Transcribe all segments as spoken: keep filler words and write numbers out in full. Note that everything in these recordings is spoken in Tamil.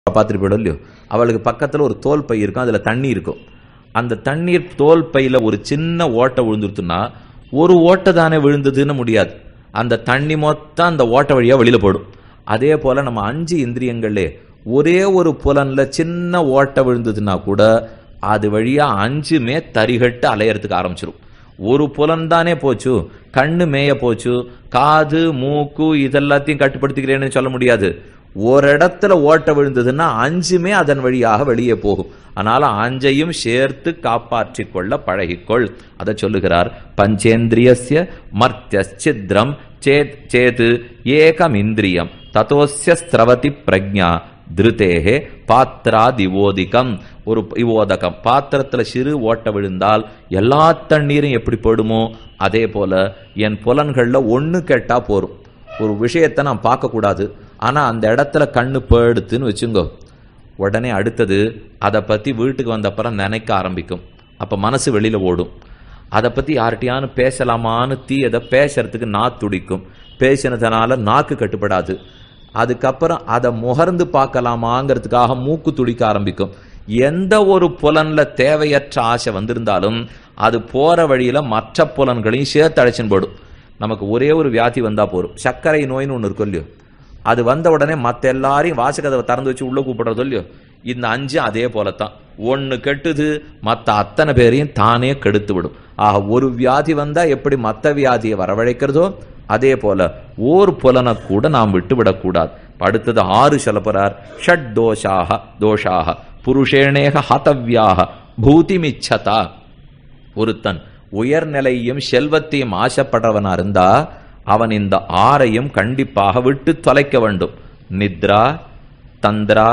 பார்த்துட்டு போயிடும் இல்லையோ, அவளுக்கு பக்கத்தில் ஒரு தோல் பை இருக்கும், அதில் தண்ணி இருக்கும். அந்த தண்ணீர் தோல் பையில் ஒரு சின்ன ஓட்டை விழுந்துருத்துன்னா ஒரு ஓட்டை தானே விழுந்ததுன்னு முடியாது, அந்த தண்ணி மொத்தம் அந்த ஓட்டை வழியாக வெளியில் போடும். அதே போல் நம்ம அஞ்சு இந்திரியங்களே ஒரே ஒரு புலன்ல சின்ன ஓட்டை விழுந்ததுன்னா கூட அது வழியாக அஞ்சுமே தரிகட்டு அலையறதுக்கு ஆரம்பிச்சிடும். ஒரு புலன் தானே போச்சு, கண்ணு மேய போச்சு, காது மூக்கு இதெல்லாத்தையும் கட்டுப்படுத்திக்கிறேன்னு சொல்ல முடியாது. ஒரு இடத்துல ஓட்ட விழுந்ததுன்னா அஞ்சுமே அதன் வழியாக வெளியே போகும். அதனால அஞ்சையும் சேர்த்து காப்பாற்றி கொள்ள பழகிக்கொள். அதை சொல்லுகிறார். பஞ்சேந்திரியஸ்ய மர்த்தியச்சித்ரம் சேத் சேது ஏகம் இந்திரியம் ததோஸ்ய ஸ்ரவதி பிரக்ஞா திருதேகே பாத்ரா திவோதிகம். ஒரு இவோதகம், பாத்திரத்துல சிறு ஓட்ட விழுந்தால் எல்லா தண்ணீரும் எப்படி போடுமோ அதே போல என் புலன்கள்ல ஒண்ணு கேட்டா போரும். ஒரு விஷயத்தை நான் பார்க்க கூடாது, ஆனா அந்த இடத்துல கண்ணு போடுத்துன்னு வச்சுங்கோ, உடனே அடுத்தது அதை பத்தி வீட்டுக்கு வந்தப்பறம் நினைக்க ஆரம்பிக்கும். அப்ப மனசு வெளியில ஓடும். அதை பத்தி யார்கிட்டயானு பேசலாமான்னு தீ அதை பேசுறதுக்கு நாக்கு துடிக்கும். பேசினதுனால நாக்கு கட்டுப்படாது. அதுக்கப்புறம் அதை முகர்ந்து பார்க்கலாமாங்கிறதுக்காக மூக்கு துடிக்க ஆரம்பிக்கும். எந்த ஒரு புலன்ல தேவையற்ற ஆசை வந்திருந்தாலும் அது போற வழியில மற்ற புலன்களையும் சேர்த்து அழைச்சின்னு போடும். நமக்கு ஒரே ஒரு வியாதி வந்தா போரும், சர்க்கரை நோயின்னு ஒன்று இருக்கும் இல்லையோ, அது வந்த உடனே மற்ற எல்லாரையும் வாசகதவை திறந்து வச்சு உள்ள கூப்பிடுறதோ இல்லையோ, இந்த அஞ்சு அதே போலத்தான். ஒன்று கெட்டுது மற்ற அத்தனை பேரையும் தானே கெடுத்து விடும். ஆக ஒரு வியாதி வந்தா எப்படி மற்ற வியாதியை வரவழைக்கிறதோ அதே போல ஓர் புலனை கூட நாம் விட்டு விடக்கூடாது. அடுத்தது ஆறு சொல்லப்படுறார். ஷட் தோஷாக தோஷாக புருஷேணேக ஹதவ்யாக பூதிமிச்சதா. ஒருத்தன் உயர்நிலையும் செல்வத்தையும் ஆசைப்படுறவனா இருந்தா அவன் இந்த ஆறையும் கண்டிப்பாக விட்டு தொலைக்க வேண்டும். நித்ரா, தந்திரா,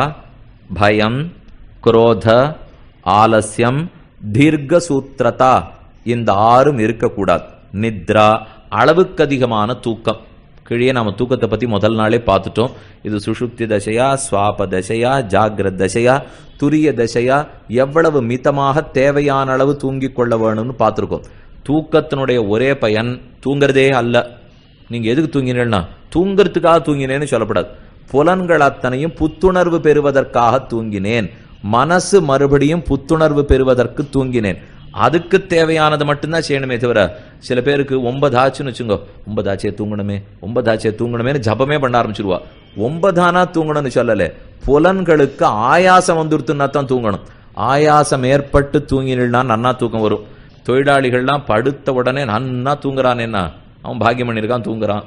பயம், குரோத, ஆலசியம், தீர்க்க சூத்திரதா, இந்த ஆறும் இருக்கக்கூடாது. நித்ரா அளவுக்கு அதிகமான தூக்கம். கீழே நாம தூக்கத்தை பத்தி முதல் நாளே பார்த்துட்டோம். இது சுஷுப்தி தசையா, சுவாப தசையா, ஜாகிரத் தசையா, துரிய தசையா, எவ்வளவு மிதமாக தேவையான அளவு தூங்கி கொள்ள வேணும்னு பார்த்துருக்கோம். தூக்கத்தினுடைய ஒரே பயன் தூங்குறதே அல்ல. நீங்க எதுக்கு தூங்கினேன்னா தூங்குறதுக்காக தூங்கினேன்னு சொல்லப்படாது. புலன்கள் அத்தனையும் புத்துணர்வு பெறுவதற்காக தூங்கினேன், மனசு மறுபடியும் புத்துணர்வு பெறுவதற்கு தூங்கினேன். அதுக்கு தேவையானது மட்டும்தான் செய்யணுமே தவிர, சில பேருக்கு ஒன்பதாச்சுன்னு வச்சுங்கோ, ஒன்பதாச்சே தூங்கணுமே ஒன்பதாச்சே தூங்கணுமேனு ஜபமே பண்ண ஆரம்பிச்சிருவா. ஒன்பதானா தூங்கணும்னு சொல்லல, புலன்களுக்கு ஆயாசம் வந்துருத்துன்னா தான் தூங்கணும். ஆயாசம் ஏற்பட்டு தூங்கினா நன்னா தூக்கம் வரும். தொழிலாளிகள்லாம் படுத்த உடனே நன்னா தூங்குறானேன்னா அவன் பாக்கியம் பண்ணியிருக்கான், தூங்குறான்.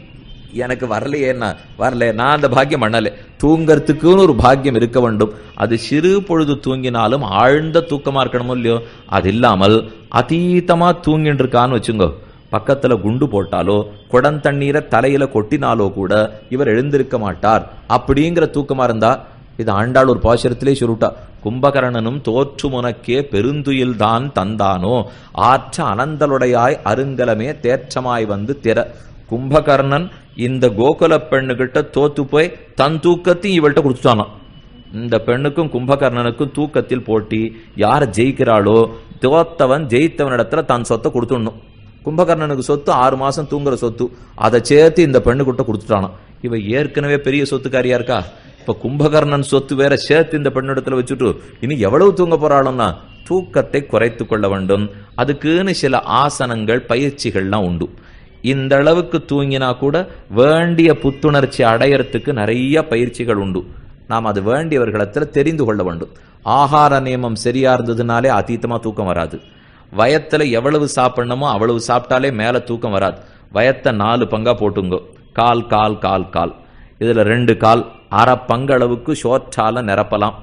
எனக்கு வரலையேன்னா வரல, நான் அந்த பாக்கியம் பண்ணலை. தூங்கறதுக்குன்னு ஒரு பாக்கியம் இருக்க வேண்டும். அது சிறு பொழுது தூங்கினாலும் ஆழ்ந்த தூக்கமா இருக்கணுமோ இல்லையோ, அது இல்லாமல் அதீதமா தூங்கிட்டு இருக்கான்னு வச்சுங்கோ, பக்கத்துல குண்டு போட்டாலோ குடந்தண்ணீரை தலையில கொட்டினாலோ கூட இவர் எழுந்திருக்க மாட்டார். அப்படிங்கிற தூக்கமா இருந்தா, இது ஆண்டாள் ஒரு பாசுரத்திலே சொல்லிட்டா. கும்பகர்ணனும் தோற்று முனக்கே பெருந்துயில் தான் தந்தானோ ஆற்ற அனந்தலுடையாய் அருங்கலமே தேற்றமாய் வந்து திற. கும்பகர்ணன் இந்த கோகுல பெண்ணுகிட்ட தோத்து போய் தன் தூக்கத்தையும் இவள்கிட்ட கொடுத்துட்டானான். இந்த பெண்ணுக்கும் கும்பகர்ணனுக்கும் தூக்கத்தில் போட்டி, யார் ஜெயிக்கிறாளோ தோத்தவன் ஜெயித்தவனிடத்துல தன் சொத்தை கொடுத்துடணும். கும்பகர்ணனுக்கு சொத்து ஆறு மாசம் தூங்குற சொத்து, அதை சேர்த்து இந்த பெண்ணுகிட்ட கொடுத்துட்டானான். இவ ஏற்கனவே பெரிய சொத்துக்காரியா இருக்கா, இப்ப கும்பகர்ணன் சொத்து வேற சேர்த்து இந்த பெண்ணிடத்துல வச்சுட்டு இனி எவ்வளவு தூங்க போறாளோன்னா தூக்கத்தை குறைத்து கொள்ள வேண்டும். அதுக்குன்னு சில ஆசனங்கள் பயிற்சிகள்லாம் உண்டு. இந்த அளவுக்கு தூங்கினா கூட வேண்டிய புத்துணர்ச்சி அடையறதுக்கு நிறைய பயிற்சிகள் உண்டு. நாம் அது வேண்டியவர்களிடத்தில் தெரிந்து கொள்ள வேண்டும். ஆகார நியமம் சரியா இருந்ததுனாலே அதீதமா தூக்கம் வராது. வயத்துல எவ்வளவு சாப்பிடணுமோ அவ்வளவு சாப்பிட்டாலே மேல தூக்கம் வராது. வயத்தை நாலு பங்கா போட்டுங்க, கால் கால் கால் கால். இதுல ரெண்டு கால் அரை பங்களவுக்கு சோற்றால நிரப்பலாம்,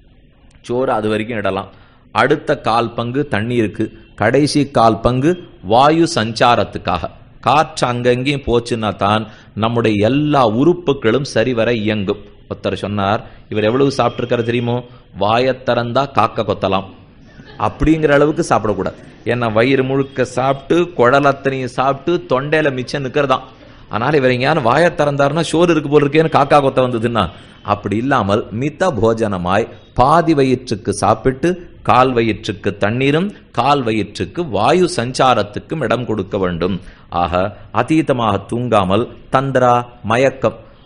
சோறு அது வரைக்கும் இடலாம். அடுத்த கால் பங்கு தண்ணீருக்கு, கடைசி கால் பங்கு வாயு சஞ்சாரத்துக்காக. காற்று அங்கங்கேயும் போச்சுன்னா தான் நம்முடைய எல்லா உறுப்புகளும் சரிவர இயங்கும். ஒருத்தர் சொன்னார், இவர் எவ்வளவு சாப்பிட்டுருக்காரு தெரியுமோ, வாயத்திறந்தா காக்க கொத்தலாம் அப்படிங்கிற அளவுக்கு சாப்பிடக்கூடாது. ஏன்னா வயிறு முழுக்க சாப்பிட்டு குழலத்தனையும் சாப்பிட்டு தொண்டையில மிச்சம் நிற்கிறதான். ஆனால் இவர் எங்கேயான வாயை திறந்தாருன்னா சோறு இருக்கு போல் இருக்கேன்னு காக்கா கொத்த வந்ததுன்னா, அப்படி இல்லாமல் மித போஜனமாய் பாதி வயிற்றுக்கு சாப்பிட்டு கால் வயிற்றுக்கு தண்ணீரும் கால் வயிற்றுக்கு வாயு சஞ்சாரத்துக்கும் இடம் கொடுக்க வேண்டும். ஆக அதீதமாக தூங்காமல் தந்திரா மயக்கம்,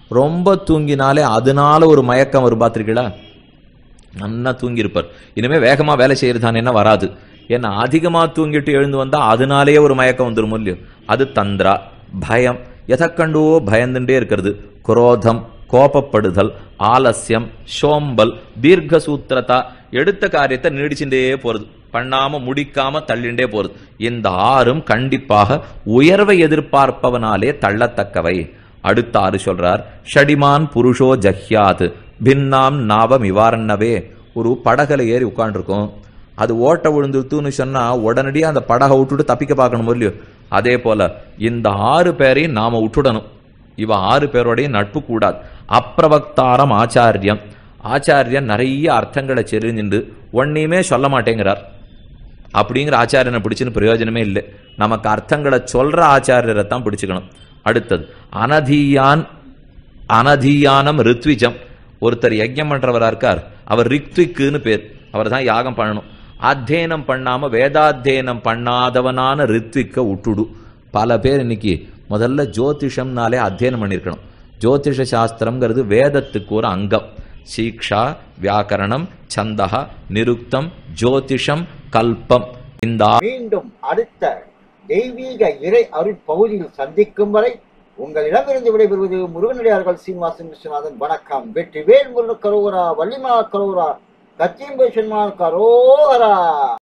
ரொம்ப தூங்கினாலே அதனால ஒரு மயக்கம் வரும் பார்த்திருக்கீங்களா? நல்லா தூங்கியிருப்பார், இனிமே வேகமா வேலை செய்யறதானே என்ன வராது. ஏன்னா அதிகமா தூங்கிட்டு எழுந்து வந்தா அதனாலேயே ஒரு மயக்கம் வந்துடும் இல்லையோ. அது தந்திரா. பயம், எதை கண்டோ பயந்துட்டே இருக்கிறது, குரோதம் கோபப்படுதல், ஆலசியம், சோம்பல், தீர்க்க சூத்திரதா, எடுத்த காரியத்தை நீடிச்சுட்டே போறது, பண்ணாம முடிக்காம தள்ளிண்டே போறது. இந்த ஆறும் கண்டிப்பாக உயர்வை எதிர்பார்ப்பவனாலே தள்ளத்தக்கவை. அடுத்த ஆறு சொல்றார், ஷடிமான் புருஷோ ஜஹ்யாத் பின்னாம் நாவம் இவாரன்னவே. ஒரு படகுல ஏறி உட்காண்டிருக்கும், அது ஓட்ட விழுந்துருத்துன்னு சொன்னா உடனடியாக அந்த படகை விட்டுட்டு தப்பிக்க பார்க்கணும் இல்லையோ. அதே போல இந்த ஆறு பேரையும் நாம விட்டுடணும். இவ ஆறு பேரோடையும் நட்பு கூடாது. அப்பிரவக்தாரம் ஆச்சாரியம், ஆச்சாரியன் நிறைய அர்த்தங்களை செறிஞ்சின்று ஒன்னையுமே சொல்ல மாட்டேங்கிறார். அப்படிங்கிற ஆச்சாரியனை பிடிச்சுன்னு பிரயோஜனமே இல்லை. நமக்கு அர்த்தங்களை சொல்ற ஆச்சாரியரை தான் பிடிச்சுக்கணும். அடுத்தது அனதீயான், அனதீயானம் ரித்விஜம். ஒருத்தர் யஜ்யம் பண்றவரா இருக்கார், அவர் ரித்விக்குன்னு பேர், அவர் தான் யாகம் பண்ணணும். அத்தியனம் பண்ணாம வேதாத்தியனம் பண்ணாதவனான ரித்விக்க விட்டுடு. பல பேர் இன்னைக்கு முதல்ல ஜோதிஷம்னாலே அத்தியனம் பண்ணியிருக்கணும். ஜோதிஷ சாஸ்திரம்ங்கிறது வேதத்துக்கு ஒரு அங்கம். சீக்ஷா, வியாக்கரணம், சந்தகா, நிருக்தம், ஜோதிஷம், கல்பம். இந்த மீண்டும் அடுத்த தெய்வீக இறை அருட்பகுதியில் சந்திக்கும் வரை உங்களிடமிருந்து விடைபெறுவது முருகனடியார்கள் சீனிவாசன் விஸ்வநாதன். வணக்கம். வெற்றிவேல் முருகன் கரோகரா, வள்ளிமா கரோகரா, கச்சிம்பேஷன்மான் கரோகரா.